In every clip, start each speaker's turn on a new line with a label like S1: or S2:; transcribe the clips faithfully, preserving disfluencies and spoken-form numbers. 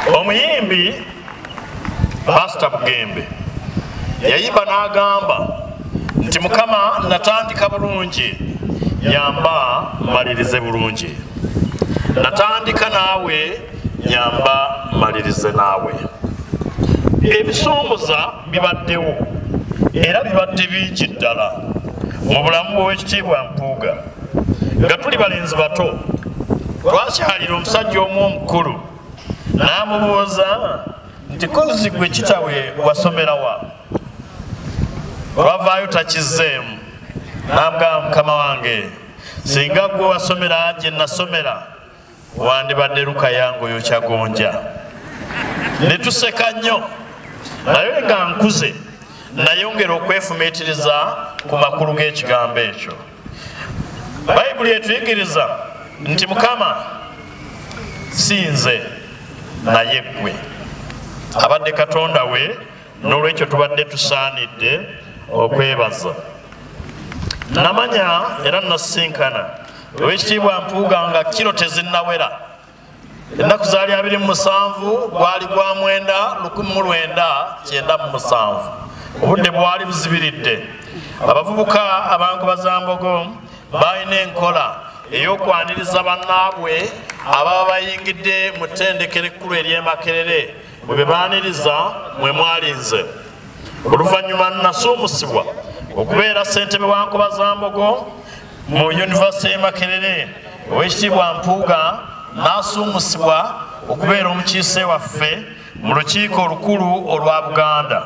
S1: Omuyimbi Pastor Bugembe yayimba n'agamba nti Mukama natandika bulungi nyamba malirize bulungi, natandika naawe nyamba malirize naawe. Ebisumbuza bibaddewo era bibadde bingi ddala mu bulamu bw'Oweekitiibwa Mpuuga. Nga tuli balenzi bato twakyalira omusajja omu omukulu n'amubuuza nti kozi gwe kitawe wasomerawa? Twavaayo takizzeemu n'amugamba mukama wange singa gwe wasomera gye nasomera wandibadde Luka yange oyo Kyagonja. Ne tuseka nnyo naye nga nkuze nayongera okwefumiitiriza ku makulu g'ekigambo ekyo. Bayibuli etuyigiriza nti Mukama si nze naye ggwe, abadde Katonda we, n'olwekyo tubadde tusaanidde okwebaza. Namanya era nasinkana Oweekitiibwa Mpuuga nga kiro tezinnawera. Ennaku zaali abiri mu musanvu gwali gwa mwenda lukumi mu lwenda kyenda mu musanvu. Obudde bwali buzibiridde. Abavubuka abankobazambogo balina enkola ey'okwaniriza bannaabwe ababa bayingidde mu ttendekero ekkulu ery'e Makerere bwe bebaaniriza mwe mwalinze. Oluvannyuma nasuumusibwa okubeera ssentebe wa Nkobazambogo mu Yunivasite y'e Makerere. Oweekitiibwa Mpuuga n'asuumusibwa okubeera omukiise waffe mu lukiiko olukulu olwa Buganda.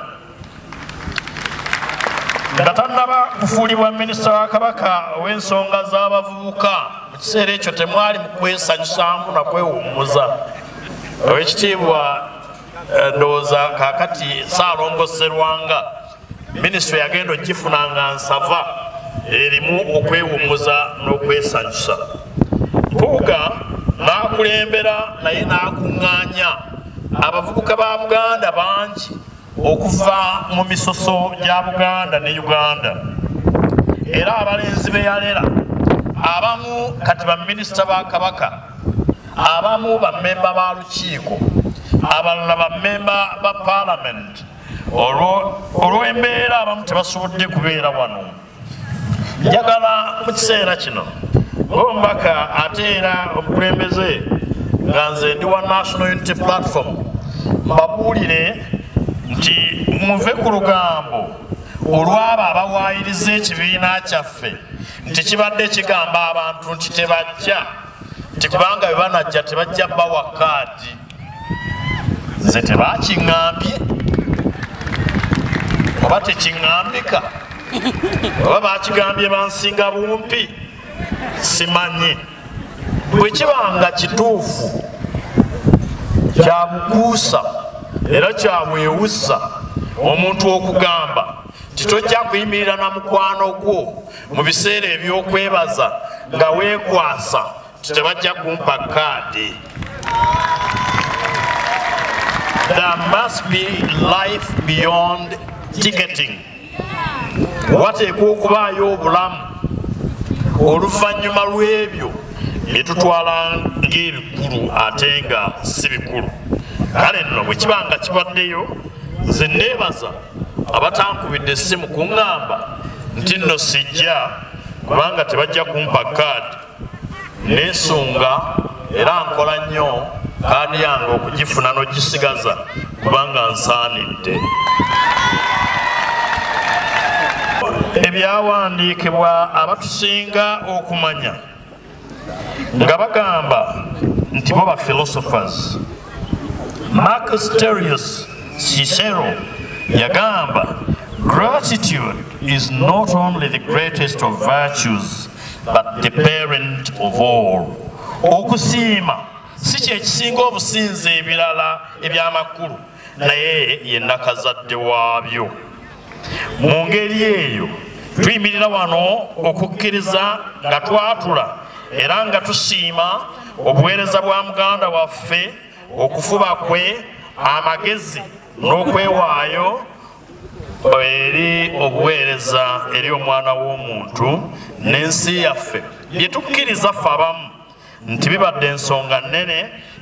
S1: Nga tannaba kufuulibwa minisita wa Kabaka ow'ensonga z'abavubuka, mu kiseera ekyo temwali mu kwesanyusaamu na kwewummuza. Oweekitiibwa ndowooza kaakati Ssaalongo Sserwanga minisitule yagenda ogifunanga nsava erimu okwewummuza n'okwesanyusa. Mpuuga n'akulembera naye n'akuŋŋaanya abavubuka ba Buganda bangi okuva mu misoso gya Buganda ne Uganda. Era abalenzi be yalera abamu kati baminisita ba Kabaka, abamu bammemba ba lukiiko, abalala bammemba ba Parliament. Olw'embeera abamu tebasobodde kubeera wano. Njagala mu kiseera kino ng'omubaka ate era omukulembeze nga nze ndi wa National Unity Platform mbabuulire nti muve ku lugambo olw'abo abawaayiriza ekibiina kyaffe nti kibadde kigamba abantu nti tebajja, nti kubanga bwe banajja tebajja bawa kaadi. Nze tebakiŋŋambye oba tekiŋŋambika oba bakigambye bansinga bumpi simanyi. Bwe kibanga kituufu kya bukuusa era kya bwewussa omuntu okugamba nti tojja kuyimirira na mukwano gwo mu biseera eby'okwebaza nga weekwasa nti tebajja kumpa kaadi. There must be life beyond ticketing. Wateekwa okubaayo obulamu oluvannyuma lw'ebyo bye tutwala ng'ebikulu ate nga si bikulu. Kale nno bwe kiba nga kibaddeyo nze neebaza abatankubidde essimu kuŋŋamba nti nno sijja kubanga tebajja kumpa kaadi. Neesunga era nkola nnyo kaadi yange okugifuna n'ogisigaza kubanga nsaanidde. Ebyawandiikibwa abatusinga okumanya nga bagamba nti bo ba philosophers. Marcus Aurelius Cicero yagamba, gratitude is not only the greatest of virtues but the parent of all. Okusiima si kye kisinga obusinze ebirala eby'amakulu naye ye nnakazadde waabyo. Mu ngeri eyo tuyimirira wano okukkiriza nga twatula era nga tusiima obuweereza bwa muganda waffe, okufuba kwe, amagezi n'okwewaayo eri obuweereza eri omwana w'omuntu n'ensi yaffe bye tukkiriza ffe abamu nti bibadde ensonga nnene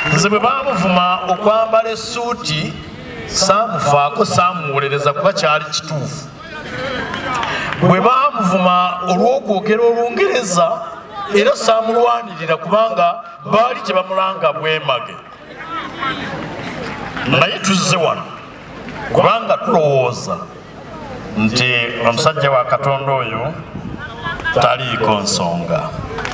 S1: nze bwe bamuvuma okwambala essuuti saamufaako saamuwolereza kuba kyali kituufu bwe bamuvuma olw'okwogera Olungereza era saamulwanirira kubanga baali tebamulanga bwemage naye tuzze wano kubanga tulowooza nti omusajja wa Katonda oyo taliiko nsonga.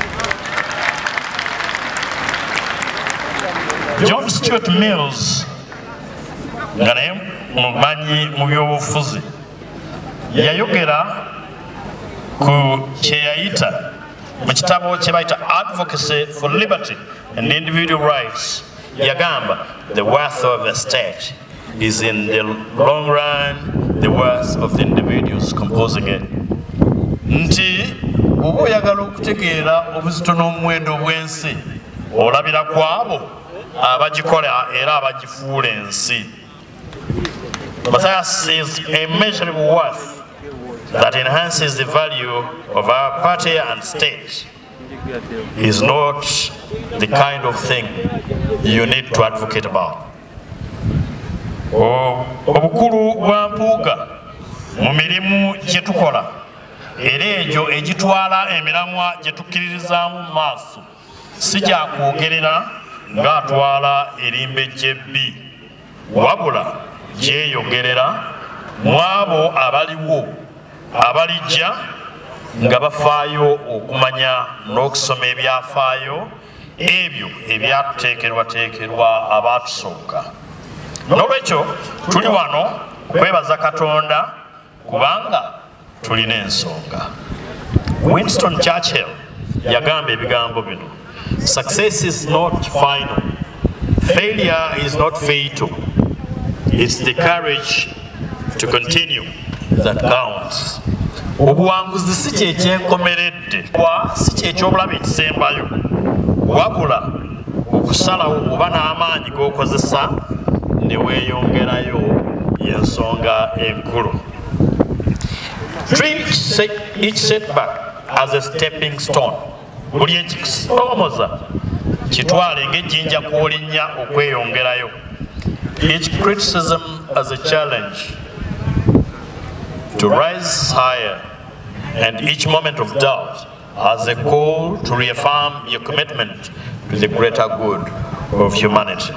S1: John Stuart Mills nga naye mumanyi mu byobufuzi yayogera ku kyeyayita mu kitabo kye bayita Advocacy for Liberty and Individual Rights. Yagamba the worth of a state is in the long run the worth of the individuals composing it. Nti oba oyagala okutegeera obuzito n'omuwendo bw'ensi olabira kwabo abagikola era abagifuula ensi. Matthias says a measurable worth that enhances the value of our party and state is not the kind of thing you need to advocate about. Obukulu bwa mpuuga mu mirimu gye tukola era egyo egitwala emiramwa gye tukkiririzaamu mu maaso si gya kwogerera ng'atwala erimbe gy'ebbi wabula gyeyogerera mu abo abaliwo abalijja nga bafaayo okumanya n'okusoma ebyafaayo ebyo ebyatuteekerwateekerwa abaatusooka. N'olwekyo tuli wano kwebaza Katonda kubanga tulina ensonga. Winston Churchill yagamba ebigambo bino: success is not final, failure is not fatal, it's the courage to continue that counts. Obuwanguzi si kyekyenkomeredde si kyekyobulabe ekisembayo wabula okusalawo oba n'amaanyi g'okozesa ne weeyongerayo y'ensonga enkulu. Treat each setback as a stepping stone. Buli ekikusomoza kitwale ng'ejjinja kw'olinnya okweyongerayo. Each criticism as a challenge to rise higher, and each moment of doubt as a call to reaffirm your commitment to the greater good of humanity.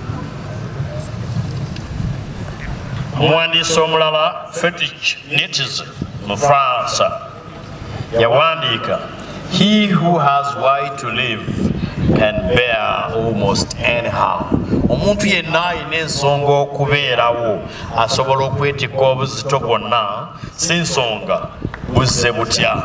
S1: Omuwandiisi omulala Friedrich Nietzsche mu Faransa yawandiika, he who has why to live can bear almost anyhow. Omuntu yenna alina ensonga okubeerawo asobola okwetikka obuzito bwonna si nsonga buzze butya.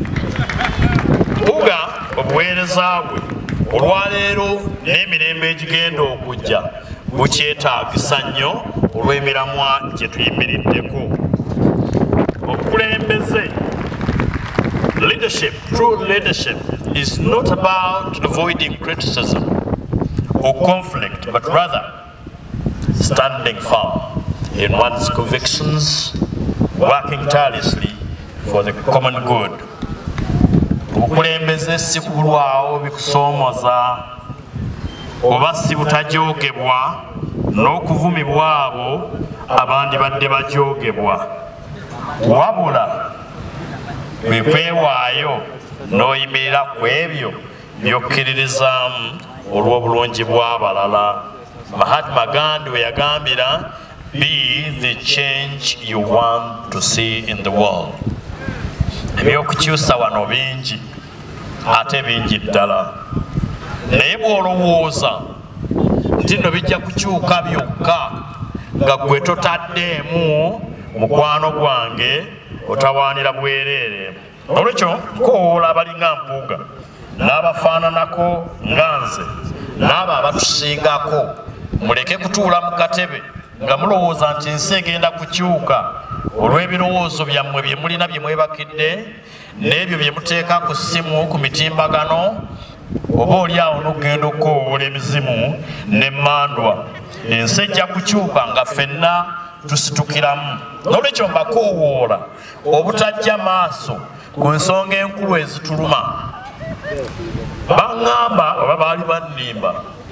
S1: Buga obuweereza bwe olwaleero n'emirembe egigenda okujja bukyetaagisa nnyo olw'emiramwa gye tuyimiriddeko. Obukulembeze, leadership, true leadership is not about avoiding criticism or conflict, but rather standing firm in one's convictions, working tirelessly for the common good. Obukulembeze si kulwawo bikusoomoza oba si butajoogebwa n'okuvumibwa abo abandi badde bajoogebwa, wabula bwe kwewaayo n'oyimirira ku ebyo by'okkiririzaamu olw'obulungi bw'abalala. Mahatma Gandhi we yagambira, be the change you want to see in the world. Ebyokukyusa wano bingi ate bingi ddala, naye bw'olowooza nti nno bijja kukyuka byokka nga gwe totaddeemu mukwano gwange otawaanira bwereere. Olwekyo nkoowoola abalinga Mpuuga n'abafaananako nga nze n'abo abatusingako, muleke kutuula mu katebe nga mulowooza nti ensi egenda kukyuka olw'ebirowoozo byammwe bye mulina bye mwebakidde n'ebyo bye muteeka ku ssimu ku mitimbagano, oba oli awo n'ogenda okukoowoola emizimu n'emmandwa. Ensi ejja kukyuka nga ffenna tusitukiramu. N'olwekyo mbakoowoola obutajja maaso ku nsonga enkulu ezituluma. Baŋŋamba oba baali bannimba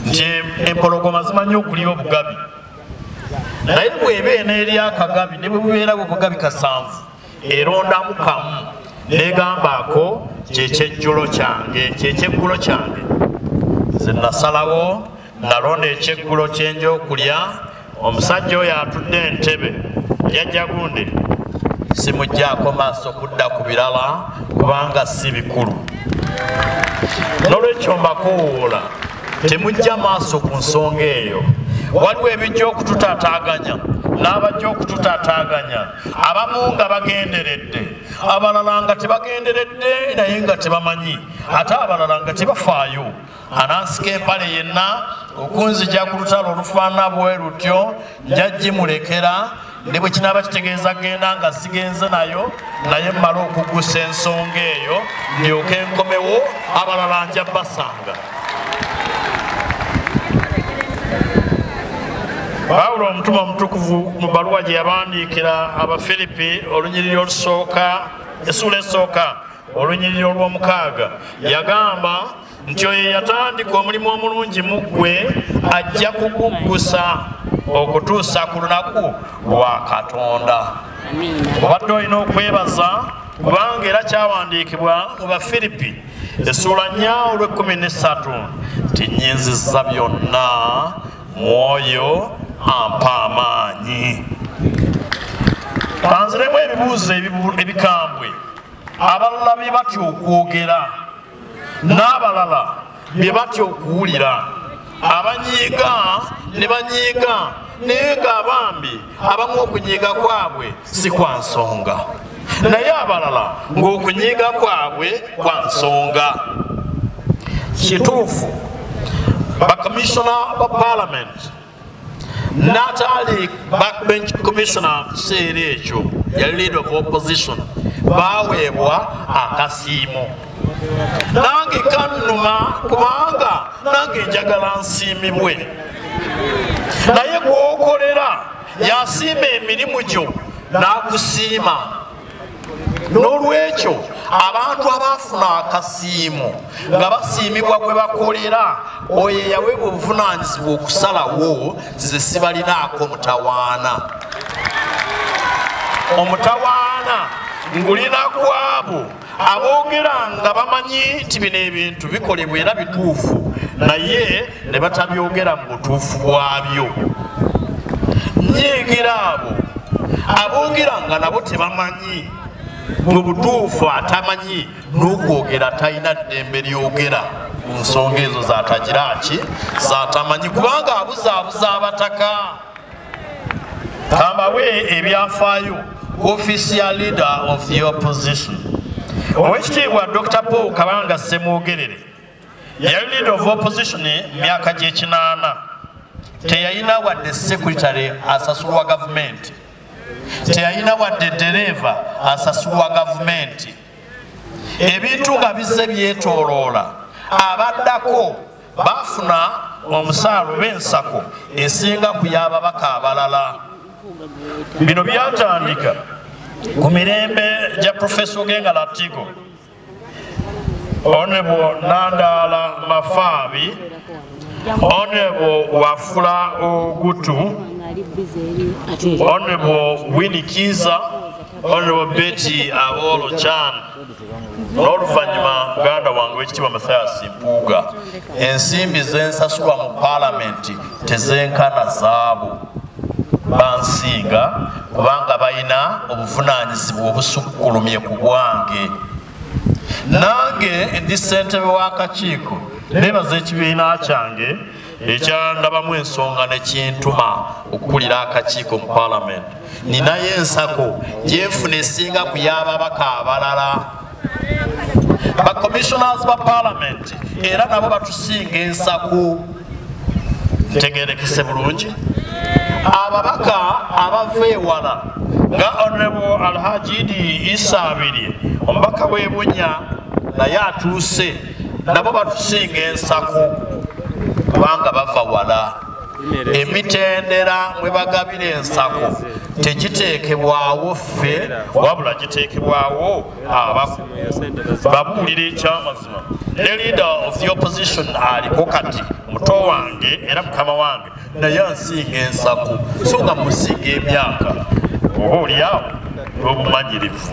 S1: nti empologoma zimanyi okulya obugabi naye bw'eba eneeri akagabi ne bwe bubeerawo obugabi kasanvu erondamu kamu negambaako kyekyejjulo kyange kyekyeggulo kyange nze nasalawo nalonda ekyeggulo kyenja okulya omusajja oyo atudde entebe yajja gundi simugjaako maaso kudda ku birala kubanga si bikulu nolwekyo mbakuwuula temujja maaso ku nsonga eyo waliwo ebijja okututaataaganya n'abajja okututaataaganya abamu nga bagenderedde abalala nga tebagenderedde naye nga tebamanyi ate abalala nga tebafaayo anansika empale yenna okunzija ku lutalo olufaanana bwe lutyo nja gimulekera ne bwe kinaaba kitegeeza genda nga sigenze nayo naye mmala okugusa ensonga eyo ndyoke enkomewo abalala nja basanga Pawulo omutume omutukuvu mu bbaluwa gye yabandiikira Abafiripi olunyiriri olusooka essula esooka olunyiriri olw'omukaaga yagamba nti oyo yatandika omulimu omulungi mu ggwe ajja kuguggusa okutuusa ku lunaku lwa Katonda. Obadde olina okwebaza kubanga era kyawandiikibwa mu Bafiripi essula nnya olw'ekkumi n'essatu nti nnyinzizza byonna mwoyo ampa amaanyi. Kanziremu ebibuuzo ebikambwe abalala bye batya okwogera n'abalala bye batya okuwulira abanyiiga ne banyiiga naye ng'abambi abamu okunyiiga kwabwe si kwa nsonga naye abalala ng'okunyiiga kwabwe kwa nsonga. Kituufu bakomishona ba parliament Natalie backbench commissioner kiseera ekyo yali leader of opposition baweebwa akasiimo nange kannuma kubanga nange njagala nsiimibwe naye gwokolera yasiima emirimu gyo n'akusiima n'olwekyo abantu abaafuna akasiimo nga basiimibwa gwe bakolera oyo yaweebwa obuvunaanyizibwa okusalawo ze sibalinaako mutawaana. Omutawaana ngulina kwabo aboogera nga bamanyi nti bino ebintu bikolebwa era bituufu naye ne batabyogera mu butuufu bwabyo. Nyiigira abo aboogera nga nabo tebamanyi mu butuufu atamanyi n'okwogera talina ddembe lyogera ku nsonga ezo zatagira ki zatamanyi kubanga abuzaabuza abataka. Kambawe ebyafaayo official leader of the opposition Oweekitiibwa Doctor Paul Kabanga Ssemwogerere yali leader of opposition myaka gy'ekinaana teyayina wadde secretary asasulwa gavumenti teyayina wadde dereva asasulwa gavumenti ebintu nga bizze byetooloola abaddako bafuna omusaalo b'ensako esinga ku y'ababaka abalala. Bino byatandika ku mirembe gya Professor Ogenga Latigo, Honorable Nandala Mafaabi, Honorable Wafula Ogutu, Honorable Winnie Kiza, Honorable Betty Awolo Chan, n'oluvannyuma muganda wange Oweekitiibwa Mathias Mpuuga. Ensimbi zensasulwa mu paalamenti tezenkana zaabo bansinga kubanga balina obuvunaanyizibwa obusukkulumye ku bwange. Nange ndi ssentebe w'akakiiko neebaza ekibiina kyange ekyandabamu ensonga ne kintuma okukulira akakiiko mu paalamenti. Ninayo ensako gyenfuna esinga ku y'ababaka abalala. Bakomissionazi ba paalamenti era nabo batusinga ensako. Ntegeerekese bulungi. Ababaka abava ewala nga Honorable Alhaji Idi Issa Abirye omubaka w'e Bunya naye atuuse nabo batusinga ensako kubanga bava wala. Emitendera mwe bagabira ensako tegiteekebwawo ffe wabula giteekebwawo babuulira ekyamazima. Ne leader of the opposition aliko kati muto wange era mukama wange naye ansinga ensaku so nga musinga emyaka oba oliawo n'obumanyirivu.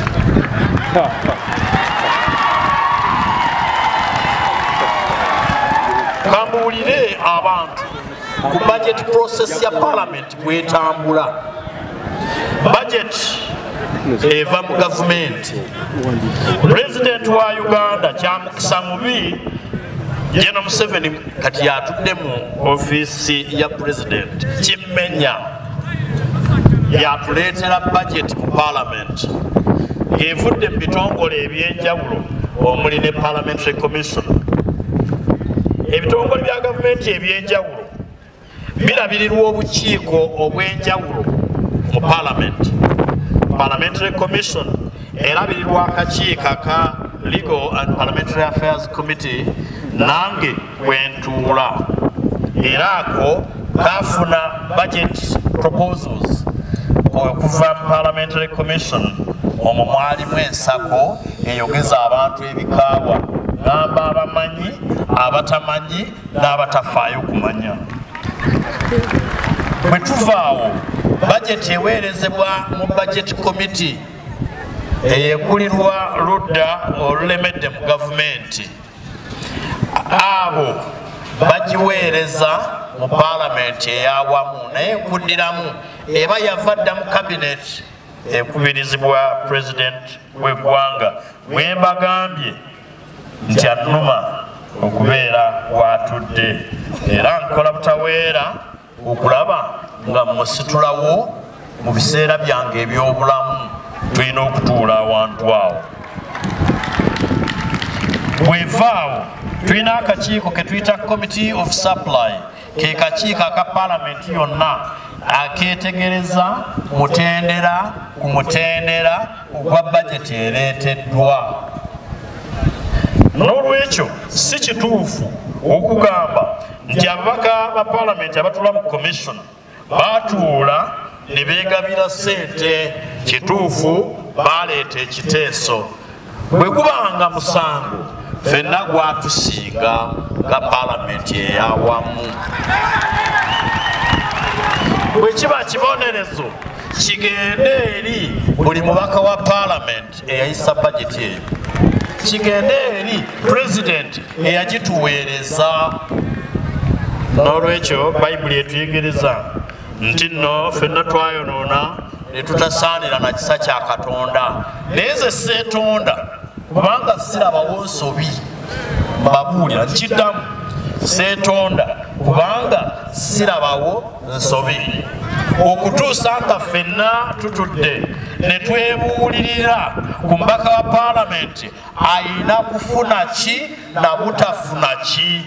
S1: Kambuulire abantu ku budget process ya parliament bwetambula. Budget eva mu gavumenti. President wa Uganda kyamukisa mubi General Museveni kati yatudde mu ofiisi ya president kimmenya yatuleetera budget mu parliament ng'evudde mu bitongole ebyenjawulo omuli ne parliamentary commission. Ebitongole bya gavumenti ebyenjawulo birabirirwa obukiiko obwenjawulo mu parliament. Parliamentary commission erabirirwa akakiiko aka Legal and Parliamentary Affairs Committee nange bwentuula era ako kafuna budget proposals okuva mu Parliamentary Commission. Omwo mwalimu ensako eyogeza abantu ebikaawa ngamba abamanyi abatamanyi n'abatafaayo kumanya. Bwe tuvaawo budget eweerezebwa mu budget committee eyekulirwa ludda olulemedde mu gavumenti. Abo bagiweereza mu paalamenti eyawamu naye ekuddiramu eba yava dda mu cabinet ekubirizibwa president w'eggwanga. Bwe mbagambye nti annuma okubeera watudde era nkola butaweera okulaba nga musitulawo mu biseera byange eby'obulamu tulina okutuula awantu awo. Bwevaawo tulina akakiiko ke tuyita Committee of Supply, ke kakiiko aka paalamenti yonna akeetegereza mutendera ku mutendera ogwa bajeti ereeteddwa. N'olwekyo si kituufu okugamba nti ababaka ba paalamenti abatula mu commission baatuula ne beegabira ssente. Kituufu baleeta ekiteeso. Bwe gubanga musango ffenna gwatusinga nga paalamenti eyawamu. Bwe kiba kibonerezo kigende eri buli mubaka wa paalamenti eyayisa bajeti eyo, kigende eri president eyagituweereza. N'olwekyo bayibuli etuyigiriza nti nno ffenna twayonoona ne tutasaanira na kisa kya Katonda. Naye nze seetonda kubanga sirabawo nsobi. Mbabuulira nkiddamu, seetonda kubanga sirabawo nsobi. Okutuusa nga ffenna tutudde ne twebuulirira ku mbaka wa paalamenti ayina kufuna ki na butafuna ki.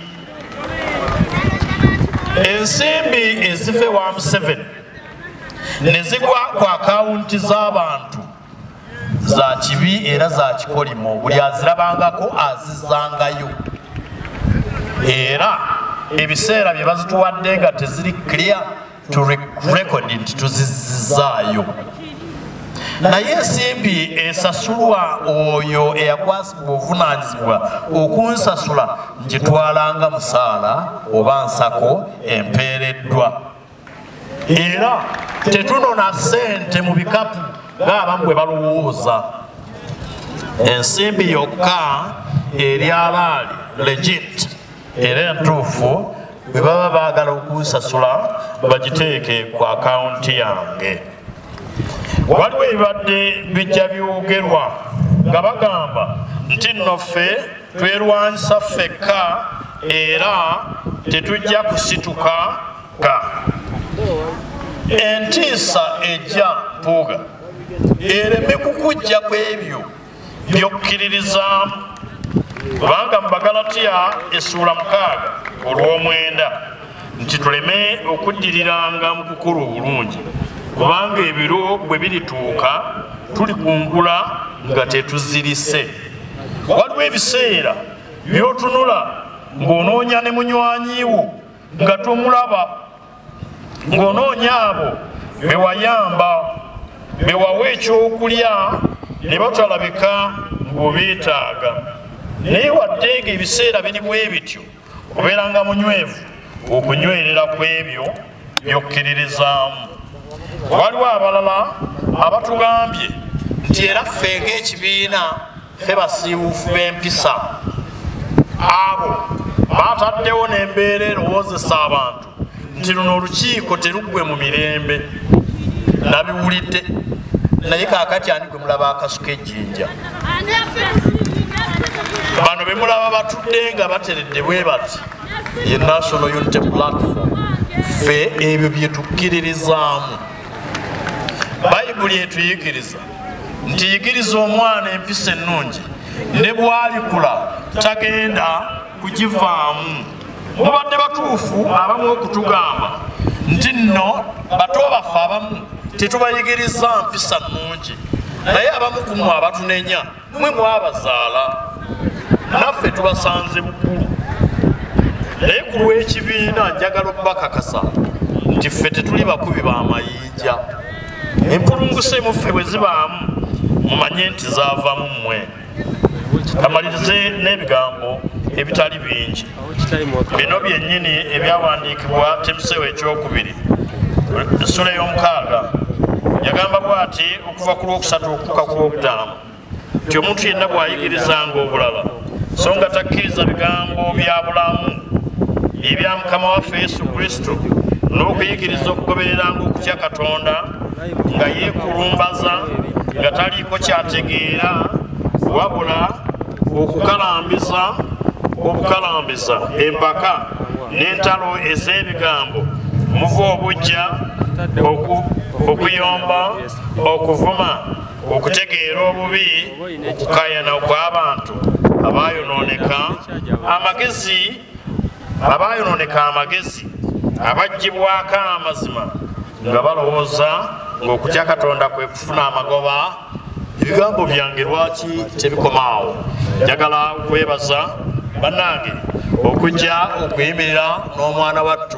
S1: Ensimbi ezive wa Museveni ne zigwa ku akawunti z'abantu za kibi era za kikolimo, buli azirabangako azizangayo. Era ebiseera bye bazituwadde nga teziri clear to record nti tuzizizaayo. Naye ensimbi esasulwa oyo eyakwasibwa obuvunaanyizibwa okunsasula ngitwalanga musaala oba nsako empeereddwa. Era tetunona ssente mu bikapu ng'abamu bwe balowooza. Ensimbi yokka eri alaali legit era entuufu bwe baba baagala okunsasula bagiteeke ku akawunti yange. Waliwo ebibadde bijja byogerwa nga bagamba nti nno ffe twerwanyisa ffekka era tetujja kusituka ka. Entiisa ejja Mpuuga ereme kukujja ku ebyo by'okkiririzaamu, kubanga mu Bagalatiya essuula mukaaga olw'omwenda nti tuleme okuddiriranga mu kukola obulungi, kubanga ebiro bwe birituuka tuli kungula nga tetuzirise. Waliwo ebiseera by'otunula ng'onoonya ne munywanyiwo nga tomulaba, ng'onoonya abo be wayamba be wawa ekyokulya ne batalabika ng'obeetaaga. Naye wadde ng'ebiseera biri bwe bityo obeeranga munywevu okunywerera ku ebyo by'okkiririzaamu. Waliwo abalala abatugambye nti era ffe ng'ekibiina ffe basiiwuufu b'empisa abo baataddewo n'embeera erowoozesa abantu nti luno olukiiko teruggwe mu mirembe. Nabiwulidde naye kaakati ani gwe mulaba akasuka ejjinja? Bano be mulaba batudde nga bateredde bwe bati ye National Unity Platform, ffe ebyo bye tukkiririzaamu. Bayibuli etuyigiriza nti yigiriza omwana empisa ennungi ne bw'alikula tagenda kugivaamu. Mubadde batuufu abamu okutugamba nti nno bato baffe abamu tetubayigiriza mpisa nnungi, naye abamu ku mmwe abatunenya mmwe mwabazaala, naffe tubasanze buggulu. Naye ku lw'ekibiina njagala okubakakasa nti ffe tetuli bakubi b'amayinja. Empulunguse mu ffe bwe zibaamu mumanye nti zaava mu mmwe. Kamalirize n'ebigambo ebitali bingi. Bino byennyini ebyawandiikibwa Timoseewo ekyokubiri essula ey'omukaaga yagamba bw'ati okuva ku lwokusatu okutuuka ku lwokutaano nti omuntu yenna bw'ayigirizanga obulala so nga takkiriza bigambo bya bulamu ebya Mukama waffe Yesu Kristo n'okuyigiriza okugobereranga okutya Katonda nga yeekulumbaza nga taliiko kyategeera wabula okukalambiza obukalambiza empaka n'entalo ez'ebigambo muva obujja okuyomba okuvuma okutegeera obubi okukayana kw'abantu abayonooneka amagezi abayonooneka amagezi abaggyibwako amazima nga balowooza ng'okutya Katonda kwe kufuna amagoba. Ebigambo byange lwaki tebikomaawo? Njagala okwebaza bannange okujja okuyimirira n'omwana wattu.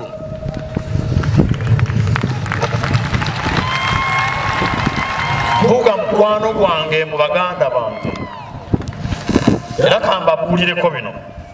S1: Mbuga mukwano gwange mu baganda bange era kambabuulireko bino.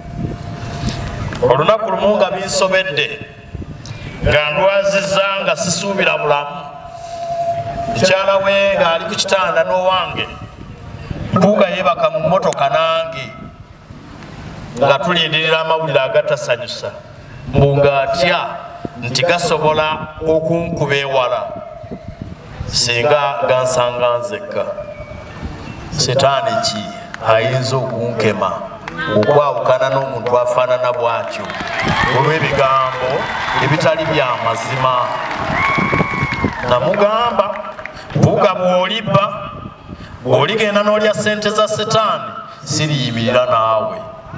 S1: Olunaku lumu nga binsobedde nga ndwazizza nga sisuubira bulamu, mukyala we ng'ali ku kitanda n'owange, mbuga yeebaka mu mmotoka nange nga tulindirira amawulire agatasanyusa mbu ng'atya nti gasobola okunkuba ewala singa gansanga nzekka. Setaani ki ayinza okunkema okwawukana n'omuntu afaanana bw'atyo olw'ebigambo ebitali bya mazima? Namugamba buga bw'olibba bw'oligenda n'olya ssente za Setaani siriyimirira naawe,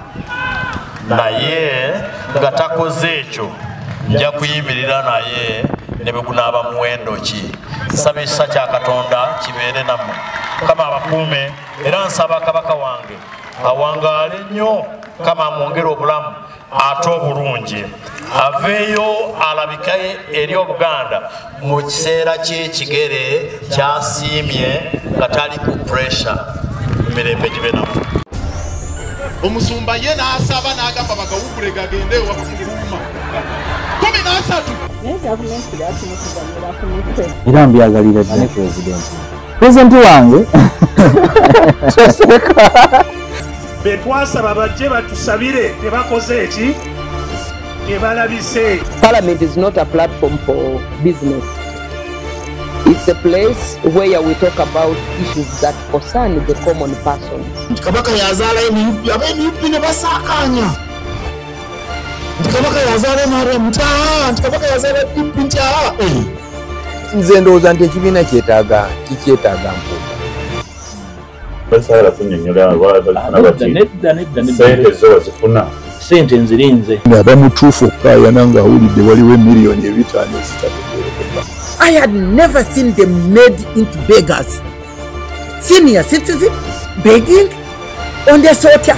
S1: naye nga takoze ekyo nja kuyimirira naye ne bwe gunaaba muwendo ki. Nsaba ekisa kya Katonda kibeere nammwe. Mukama abakuume era nsaba kabaka wange awangaale nnyo, Mukama amwongere obulamu ate obulungi, aveeyo alabike eri Obuganda mu kiseera ky'ekigere kyasiimye nga tali ku pressure. Emirembe gibe nammwe.
S2: Omusumba ye n'asaba n'agamba bagawugule gagende ewakumuluma kumi n'asatu.
S3: Era mbyagalira ddala pulezidenti pulezidenti wange
S4: be twasaba bajje batusabire tebakoze eki tebalabise.
S5: Parliament is not a platform for business. It's a place where we talk about issues that concern the common person.
S2: Kabaka yazaala emiyupi ab'emiyupi ne basaakanya nti kabaka yazaala mara mutaha nti kabaka yazaala emiyupi ntaha.
S3: nze ndowooza nti ekibiina kyetaaga kikyetaaga mpuuga.
S6: Basaala kunyonnyola abaana bati sente zo wazifuna
S3: sente nzirinze
S7: abamutuufu okukaayana ng'awulidde waliwo emiliyoni ebitaano ezitategeerekeka.
S8: I had never seen them made into beggars. Senior citizens begging on their soldier.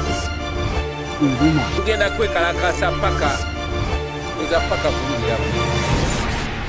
S9: Tugenda kwekalakasa paka eza paka bulungi.